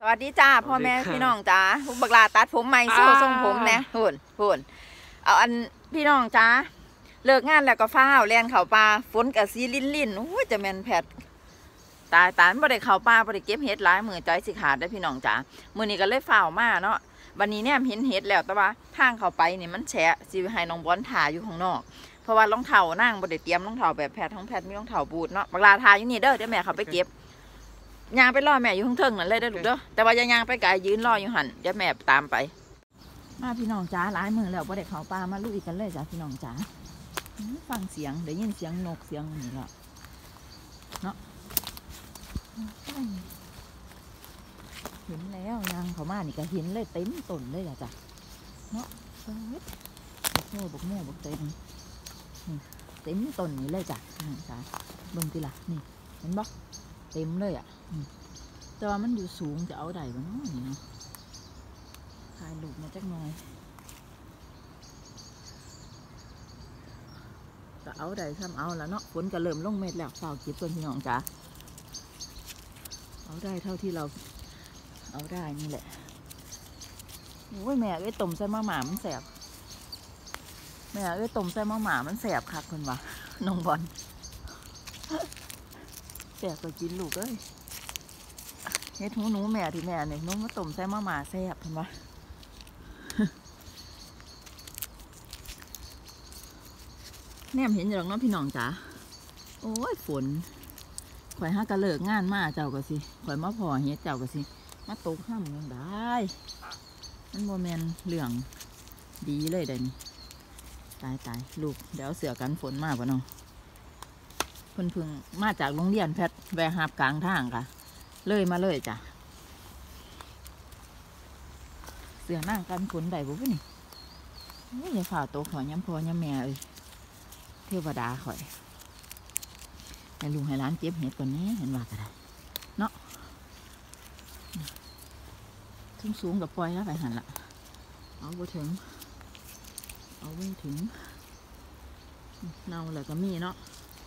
สวัสดีจ้าพ่อแม่พี่น้องจ้าบักลาตัดผมใหม่โซ่ทรงผมนะหุ่นเอาอันพี่น้องจ้าเลิกงานแล้วก็ฟ้าวแล่นเข่าปลาฝนกับซีลิ่นโอ้ยจะแมนแผดตายไม่ได้เข่าปลาไม่ได้เก็บเห็ดหลายมือใจสิขาดได้พี่น้องจ้ามือนี้ก็เลยฟ้าวมาเนาะวันนี้เนี่ยเห็นเห็ดแล้วแต่ว่าทางเข้าไปนี่มันแฉะสิให้น้องบอลถ่ายอยู่ข้างนอกเพราะว่ารองเท้านั่งไม่ได้เตรียมรองเท้าแบบแพทของแพทมีรองเท้าบูทเนาะบักลาถ่ายอยู่นี่เด้อเดี๋ยวแม่เขาไปเก็บยางไปรอแม่อยู่ข้างเทิงนั่นเลยได้ลูกเด้อแต่ว่ายังไปไกลยืนรออยู่หันเดี๋ยวแม่ตามไปมาพี่น้องจ้าหลายมือแล้วบ่ได้เข้าป่ามาลุยกันเลยจ้าพี่น้องจ้าฟังเสียงได้ยินเสียงนกเสียงนี่ละเนาะเห็นแล้วยางเขามานี่ก็เห็นเลยเต็มต้นเลยจ้ะเนาะบกโม่เต็มต้นนี่เลยจ้ะพี่น้องจ้าเบิ่งทีละนี่เห็นบ่เต็มเลยอ่ะแต่ว่ามันอยู่สูงจะเอาได้บ้างนี่เนาะถ่ายรูปมาจักหน่อยจะเอาได้ทำเอาแล้วเนาะฝนก็เริ่มลงเม็ดแล้วเฝ้าเก็บต้นพี่น้องจ้าเอาได้เท่าที่เราเอาได้นี่แหละโอ้ยแม่เอ้ยต้มใส่มะหม่ามันแสบแม่เอ้ยต้มใส่มะหม่ามันแสบคักคนวะน้องบอลแสบก็กินลูกเอ้ยเฮ็ดหูหนูแม่ที่แม่เนี่ยนุ่มมาต้มใส่มะหม่าแซ่บเห็นปะแนมเห็นอย่างน้องพี่น้องจ๋าโอ้ยฝนข่อยห้ากระเลิกงานมาเจ้าก็สิข่อยมาพอเฮ็ดเจ้าก็สิมาตกข้ามยังได้มันโมเมนเหลืองดีเลยเดี๋ยวนี้ตายลูกเดี๋ยวเสือกันฝนมากกว่าน้องเพิ่งมาจากโรงเรียนแพทแวะหับกลางทางค่ะเลยมาเลยจ้ะเสือนั่งกันฝนได้ปุ๊บนี่อย่าฝ่าโตขอย้ำพ่อย้ำแม่เอ้ยเทวดาข่อยให้ลุงให้ร้านเจ็บเห็ดก่อนนี้เห็นว่าก็ได้เนาะสูงกับปล่อยแล้วไปหันละเอาไปถึงเน่าแล้วก็มีเนาะ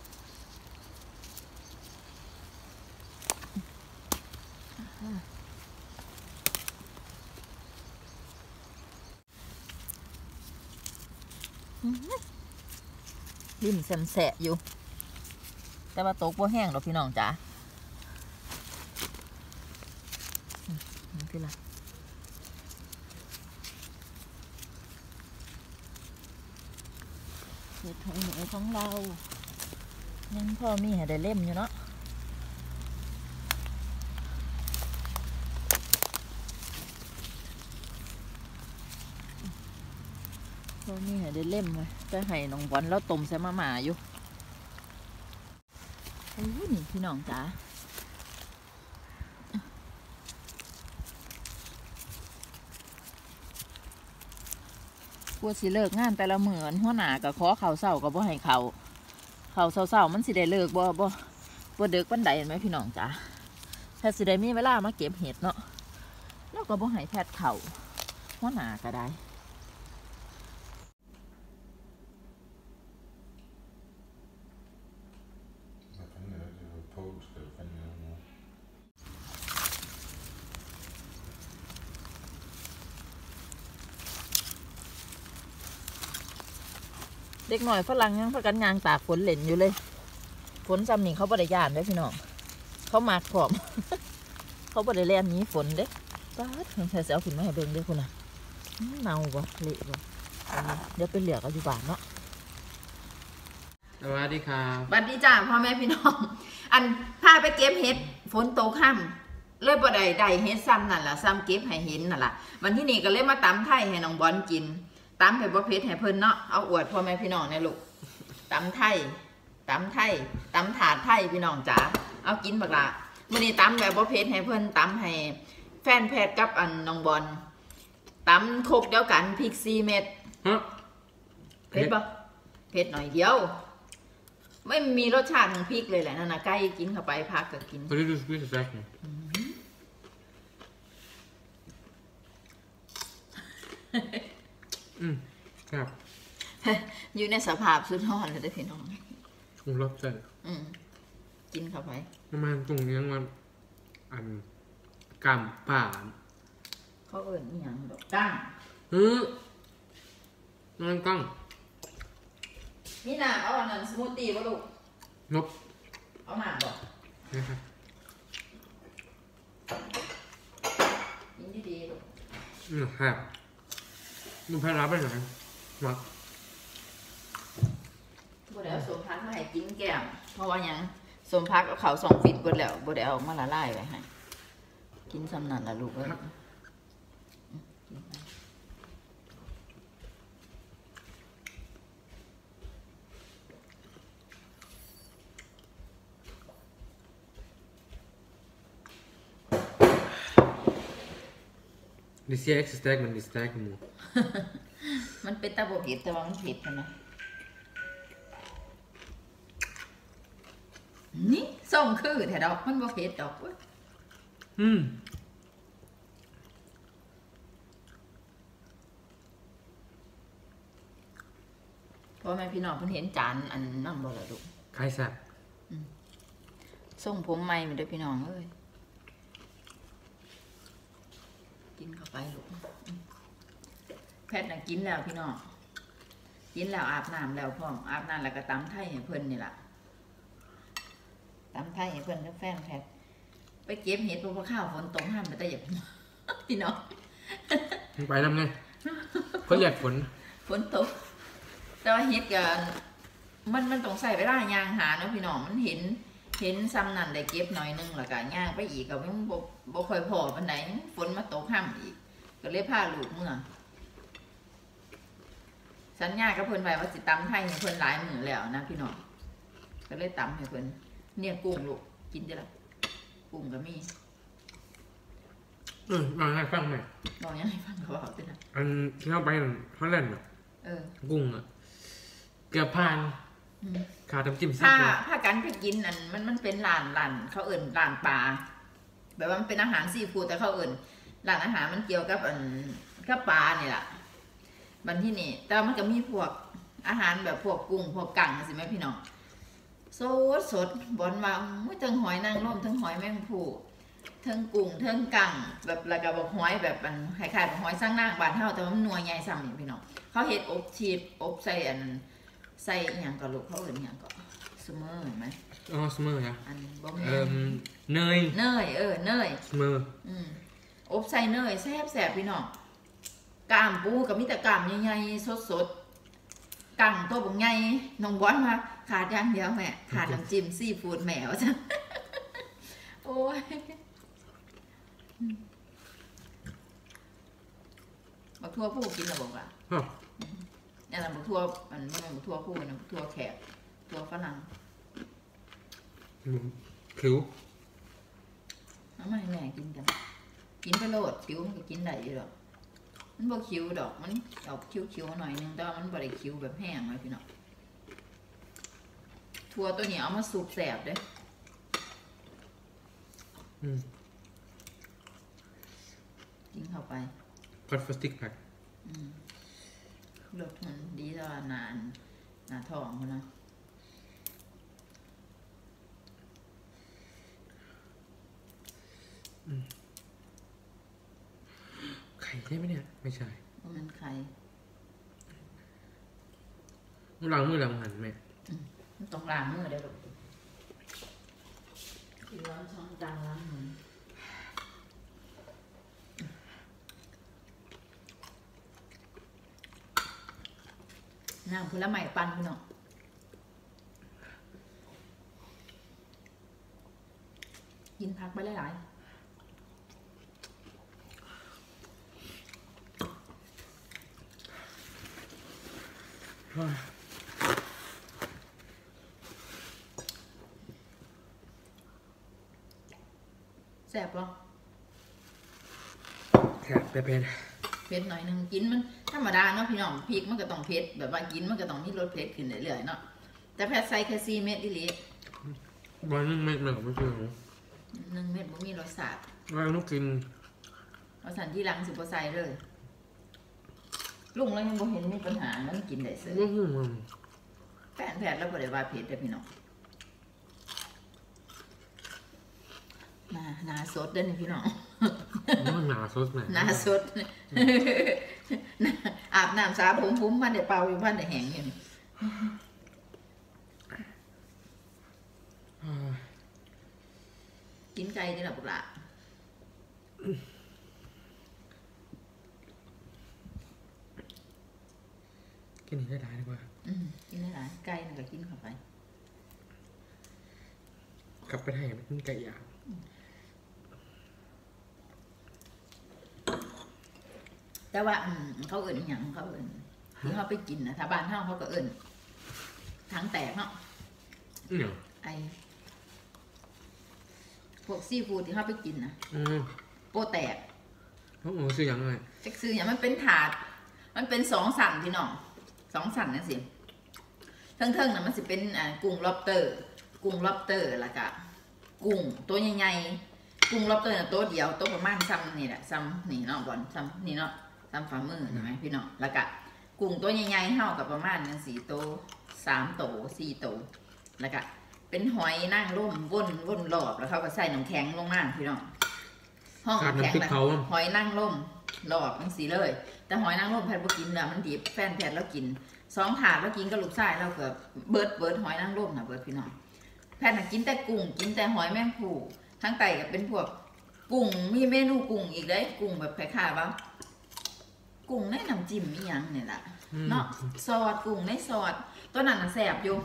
ริมแสะอยู่แต่ว่าโต๊ะบ่แห้งหรอกพี่น้องจ๋านี่คืออะไรเห็ดหอยหนูของเรายังพอมีให้ได้เล่มอยู่เนาะพอมีให้ได้เล่มเลยจะให้น้องบอลแล้วต้มใส่มะหม่าอยู่โอ้ยนี่พี่น้องจ๋ากลัวสิเลิกงานแต่ละเหมือนหัวหน้ากับขอเข่าเศร้ากับบ่ให้เข่าเศร้ามันสิได้เลิกบ่เด็กปันใดเห็นไหมพี่น้องจ๋าแพทย์สิได้มีเวลามาเก็บเห็ดเนาะแล้วก็บ่ให้แพทย์เข่าหัวหน้าก็ได้เด็กหน่อยฝรั่งยังพักกันยางตากฝนเล่นอยู่เลยฝนซ้ำนี่เขาบ่ได้ย่านเด้พี่น้องเขามากพร้อม เขาบ่ได้แล่นหนีฝนเด้ป้าดเธอจะเอาขึ้นมาให้เบิ่งเด้คุณน่ะเน่าบ่เละบ่เดี๋ยวไปเหลือก็อยู่บ้านเนาะสวัสดีครับสวัสดีจ้าพ่อแม่พี่น้องอันพาไปเก็บเห็ดฝนตกค่ำเลยบ่ได้เห็ดซ้ำนั่นล่ะซ้ำเก็บให้เห็นนั่นล่ะวันที่นี่ก็เลยมาตำไทยให้น้องบอลกินตำให้บ่เผ็ดให้เพิ่นเนาะเอาอวดพ่อแม่พี่น้องเนี่ยลูกตำไทยตำถาดไทยพี่น้องจ๋าเอากินบักละมื้อนี้ตำแบบบ่เผ็ดให้เพิ่นตำให้แฟนแพทย์กับอันน้องบอลตำโคกเดียวกันพริก4 เม็ดเผ็ดปะเผ็ดหน่อยเดียวไม่มีรสชาติของพริกเลยแหละนั่นนะใกล้กินเข้าไปพักก็กินครับอยู่ในสภาพสุดยอดเลยพี่น้องผมรับใจกินเข้าไปประมาณตรงนี้มันอันกามป่าเขาเอิ้นอีหยังดอกกั้งนั่นกั้งมีน้ำเอาอันนั้นสมูทตี้บ่ลูกนกเอาน้ำบ่นะครับกินดีๆลูกครับมันพารับไปไหนมาบ่ได้เอาสมพักมาให้กินแก้มเพราะว่าหยังสมพักเอาเขา2ฟิตเบิดแล้วบ่ได้เอามาละลายไว้ให้กินสำนั่นล่ะลูกเอ้ยดิเซียเอ็กซ์สแต็กมันดิสแต็กหมูมันเป็นตาบเผ็ดแต่ว่ามันเผ็ดนะนี่ส่งคือแถวดอกมันบ่เผ็ดดอกเว้ยพ่อแม่พี่น้องเพิ่นเห็นจานอันนั่นบ่ล่ะลูกใครสักส่งผมใหม่มาด้วยพี่น้องเอ้ยกินเข้าไปลูกแพทย์น่ะกินแล้วพี่น้องกินแล้วอาบน้ำแล้วพ่ออาบน้ำแล้วก็ตำไทยให้เพิ่นนี่ล่ะตำไทยให้เพิ่นแล้วแฟนแพทย์ไปเก็บเห็ดพวกข้าวฝนตกห้ามไปแต่อย่าพี่น้องไปทำไงเขาอยากฝนตกแต่ว่าเห็ดกันมันต้องใส่เวลาย่างหาเนาะพี่น้องมันเห็นซ้ำนั่นได้เก็บหน่อยนึงแล้วก็ย่างไปอีกก็มันบ่ค่อยพอปานใดฝนมาตกห้ามอีกก็เลยพาลูกเมื่อสัญญากับเพิ่นไว้ว่าสิตำไทยให้เพิ่นหลายมื้อแล้วนะพี่น้องก็เลยตำให้เพิ่นเนี่ยกุ้งลูกกินได้ละกุ้งก็มีลองให้ฟังไหมลองยังให้ฟังเขาบอกด้วยนะอันที่เข้าไปฮอลแลนด์กุ้งเกือบพันขาทำจิ้มซีฟู้ดถ้ากันไปกินนั่นมันเป็นร้านเขาเอิ่นร้านปลาแบบว่ามันเป็นอาหารซีฟู้ดแต่เขาเอิ่นร้านอาหารมันเกี่ยวกับกับปลาเนี่ยแหละบันที่นี่แต่มันก็มีพวกอาหารแบบพวกกุ้งพวกกั่งสิแม่พี่น้องสดบอนว่าทั้งหอยนางรมทั้งหอยแมงผู้ทั้งกุ้งทั้งกั่งแบบแล้วก็บอกหอยแบบมันคล้ายๆแบบหอยสร้างนางบานเท่าแต่ว่ามันนัวใหญ่ซ้ำพี่น้องเขาเห็ดอบชีสอบใส่ใส่อย่างก็ลูกเขาเอิ้นอย่างก็สเมอร์เห็นไหมสเมอร์นะอันบ่เนยเนยสเมอร์อบใส่เนยแซ่บพี่น้องกล้ามปูกับมิตรกล้ามใหญ่ๆสดกั่งตัวบงใหญ่น้องบอสมาขาดอย่างเดียวแม่ขาดน้ำจิ้มซีฟู้ดแม่ว่าจ้ะโอ้ยบักทั่วผู้กินหรือบอกว่าเนี่ยบักทั่วมันไม่เป็นบักทั่วผู้นะบักทั่วแขกทั่วฝรั่งคิ้วน้ำมันแม่กินกันกินไปโลดคิ้วมันก็กินได้อยู่หรอกมันบ่คิ้วดอกมันออกคิ้วหน่อยนึงแต่ว่ามันบ่ได้คิ้วแบบแห้งเลยพี่น้องทั่วตัวนี้เอามาสูบแสบเด้กินเข้าไปก็ฟาสติกแพ็ครสมันดีตลอดนานทองเขานะไข่ใช่ไหมเนี่ยไม่ใช่มันไข่ล้างมือล้างหันไหมต้องล้างมือได้หรอกินร้อนช่องจานล้างมือน้ำผลไม้ปั่นพี่น้องกินผักไปหลายแซ่บปะแซ่บเผ็ดหน่อยนึงกินมันธรรมดาเนาะพี่น้องพริกมันก็ต้องเผ็ดแบบว่ากินมันก็ต้องมีรสเผ็ดขึ้นเรื่อยๆเนาะแต่แพทใส่แค่4 เม็ดดิลิวัน1 เม็ดมันก็ไม่เจอ 1 เม็ดบ่มีรสชาติวันต้องกินเอาสันที่หลังสิบ่ใส่เลยลุงแล้วยังบ่เห็นมีปัญหาแล้วกินได้ซื้อแพทแล้วบ่ได้ว่าเผ็ดแต่พี่น้องมาหนาสดเด้อนี่พี่น้องมันหนาสดไหมหนาสด อาบน้ำสาผมมันเดี๋ยวเป่าอยู่บ้านเดี๋ยวแห้งอยู่นี่กินไก่ได้หรอพวกละกินได้หลายดีกว่ากินได้หลายไก่น่ะก็กินเข้าไปกลับไปไทยไม่กินไก่ย่างแต่ว่าเขาเอิ่นอหย่างเขาเอิ่นที่เขาไปกินนะถ้าบ้านเขาก็เอิ่นทั้งแตกเนาะเนี่ยไอพวกซีฟู้ดที่เขาไปกินนะโปแตกโอ้โหซื้อยังไงจักซื้ออย่างมันเป็นถาด มันเป็น2 สั่นพี่น้อง2 สั่นนั่นสิเทิงๆนะมันสิเป็นกุ้งล็อบสเตอร์แล้วก็กุ้งตัวใหญ่ๆกุ้งล็อบสเตอร์น่ะตัวเดียวตัวประมาณซ้ำนี่แหละซ้ำนี่เนาะบอลซ้ำนี่เนาะซ้ำฝ่ามือใช่ไหมพี่น้องแล้วก็กุ้งตัวใหญ่ๆเท่ากับประมาณนั้น4 ตัว3 ตัว4 ตัวแล้วก็เป็นหอยนั่งร่มวนรอบแล้วเขาก็ใส่น้ำแข็งลงมาพี่น้องห้องน้ำแข็งแบบหอยนั่งร่มรอบมันสีเลย แต่หอยนางรมแพทย์บ่กินแล้วมันดิบแฟนแพทย์แล้วกิน2 ถาดแล้วกินกับลูกชายเราเกือบเบิดหอยนางรมนะเบิดพี่น้องแพทย์น่ะกินแต่กุ้งกินแต่หอยแมงภู่ทั้งไตก็เป็นพวกกุ้งมีเมนูกุ้งอีกได้กุ้งแบบคล้ายๆว่ากุ้งในน้ำจิ้มอีหยังเนี่ยล่ะเนาะซอสกุ้งในซอสตัวนั้นน่ะแซ่บอยู่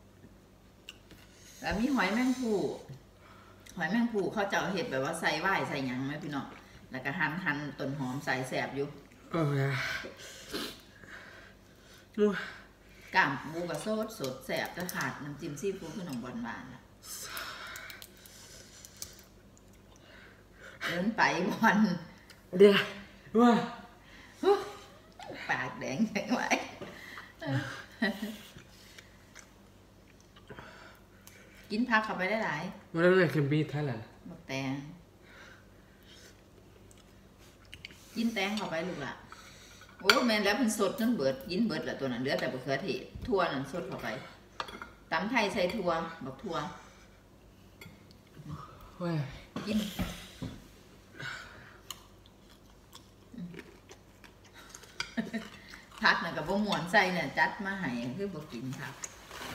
แล้วมีหอยแมงภู่เขาจะเอาเห็ดแบบว่าใส่ไหว้ใส่หยังไหมพี่น้องแล้วก็หั่นต้นหอมใส่แซ่บอยู่โอ้ยกล้ามปูกับโซดสดแสบจะขาดน้ำจิ้มซีฟู้ดคือหนองบอลบานเดินไปบอลเดี๋ยวว่าปากแดงแข็งไว้กินผักเข้าไปได้หลายวันนั้นเลยเค็มปีไทยแหละบักแตงกินแตงเข้าไปลูกละโอ้แม่นแล้วมันสดจนเบิดยินเบิดละตัวนั้นเหลือแต่บะเขือเทศทั่วนั่นสดเข้าไปตำไทยใส่ทั่วบักทั่วกินผักน่ะกับบ่หมวนใส่เนี่ยจัดมาให้คือบ่กินผัก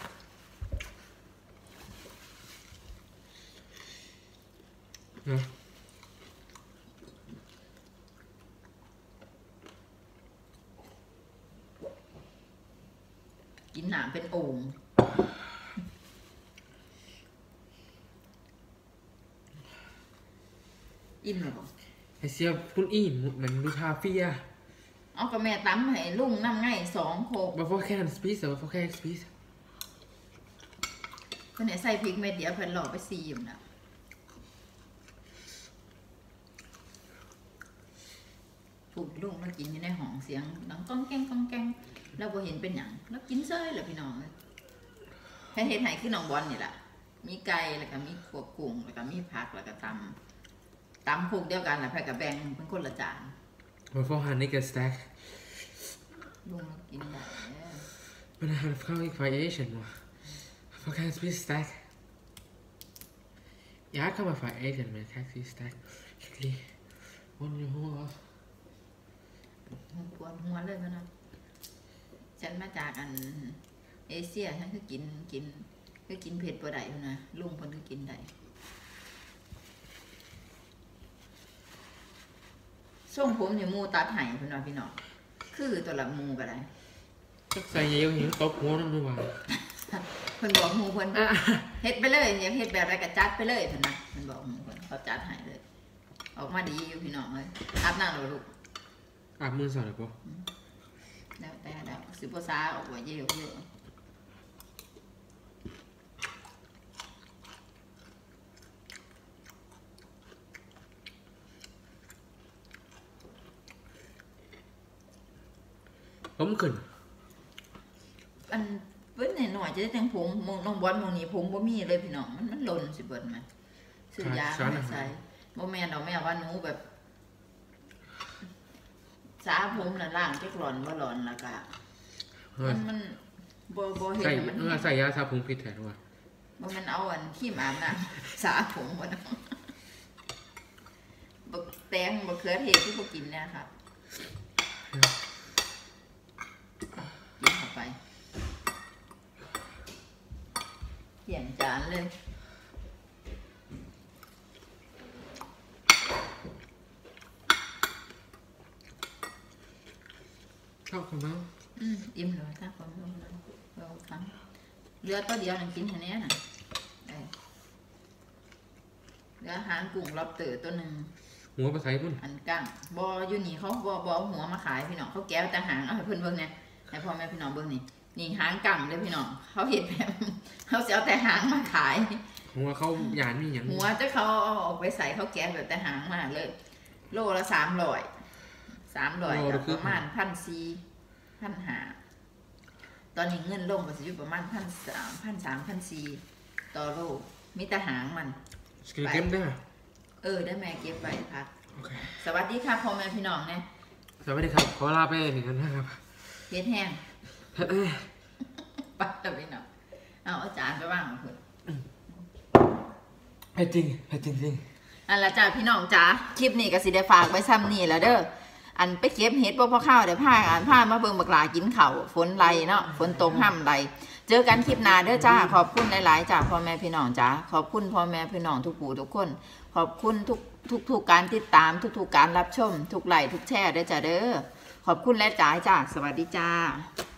กินหนามเป็นโอ่งอิ่มเลยบอกไอเสียคุณอิ่มเหมือนดูคาเฟ่อะเอากับแม่ตั้มให้ลุงน้ำง่าย2 โคกบะฟอแค่สปีซบะฟอแค่สปีซคนไหนใส่พริกเม็ดเดียวเพิ่นหล่อไป4อยู่นะถูกลุงมากินอยู่ในห้องเสียงดังก้องแกงแล้วบ่เห็นเป็นหยังแล้วกินเซ้ยเลยพี่น้องเลยแค่เห็ดไห่คือน้องบอลนี่แหละมีไก่แล้วก็มีขวบกุ้งแล้วก็มีผักแล้วก็ตำคุกเดียวกันแหละแพ่กับแบงเป็นคนละจานบะฟอฮันนี่ก็สแต็กลุงกินได้มันหันเข้าอีกไฟเอชั่นว่ะฟอแค่สปีซสแต็กอยากเข้ามาไฟเอชั่นไหมแค่สปีซสแต็กคิดวันนี้หัวปวดหัวเลยมันนะฉันมาจากเอเชียฉันคือกินเผ็ดบ่ได้นะลุงคนคือกินได้ช่วงผมเนี่ยมูตัดไห้พี่น้องคือตัวละมูก็ได้สักใส่เยอะหิวตบหัวนั่นด้วยว่าเพิ่นบอกมูเพิ่นเฮ็ดไปเลยอยากเฮ็ดแบบอะไรก็จัดไปเลยเพิ่นนะเพิ่นบอกมูเพิ่นเขาจัดให้เลยออกมาดีอยู่พี่น้องเลยอาบน้ำแล้วลูกอาบมือสอนหรือเปล่าแล้วสิบภาษาออกไว้เยอะผมขึ้นอันเว้นหน่อยจะได้แต่งผมมองน้องบอลมองนี้ผมบ่มีเลยพี่น้องมันหล่นสิเบิดมั้ยซื้อยาไม่ใส่บ่แม่นดอกแม่ว่าหนูแบบสาผมน่ะล่างจักหล่อนบ่หล่อนแล้วก็มันบ่เห็นมันใส่ยาสระผมผิดแท้ด้วยบ่แม่นเอาอันขี้หมาบน้ำสาผมบ่เนาะแตงมะเขือเทศที่พวกกินเนี่ยครับกินเข้าไปเปลี่ยนจานเลยชอบคุณมั้งอิ่มเลยถ้าความรู้เราทำเรือตัวเดียวนั่งกินแค่นี้น่ะเรือหางกุ้งล็อบสเตอร์ตัวหนึ่งหัวปลาใสพุ่นอันกั้งบออยู่นี่เขาบอหัวมาขายพี่น้องเขาแก้วแต่หางเอาให้เพื่อนเบิ้งเนี่ยให้พ่อแม่พี่น้องเบิ้งนี่หางกั้งเลยพี่น้องเขาเห็นแบบเขาเอาแต่หางมาขายหัวเขาหยาดนี่อย่างหัวจะเขาเอาออกไปใส่เขาแก้แบบแต่หางมาเลยโลละ300กับประมาณ1,400 ตอนนี้เงินลงก็จะอยู่ประมาณ1,300 ต่อโลมีแต่หางมันเก็บได้ได้แม่เก็บไปพักสวัสดีค่ะพ่อแม่พี่น้องเนี่ยสวัสดีครับขอลาไปหนึ่งกันนะครับเฮ็ดแห้งปัดตะพี่น้องเอาอาจารย์ไปว่างเพื่อนให้จริงอันละจ้าพี่น้องจ้าคลิปนี้ก็สิได้ฝากไว้ซ้ำนี่แล้วเด้ออันไปเก็บเห็ดพอข้าวเดี๋ยวผ้ามาเบิ่งบักหลากินเข่าฝนไหลเนาะฝนตกห้ำไหลเจอกันคลิปหน้าเด้อจ้าขอบคุณหลายๆจ้าพ่อแม่พี่น้องจ้าขอบคุณพ่อแม่พี่น้องทุกผู้ทุกคนขอบคุณทุกการติดตามทุกการรับชมทุกไลค์ทุกแชร์ด้วยจ้าเด้อขอบคุณและจ้าสวัสดีจ้า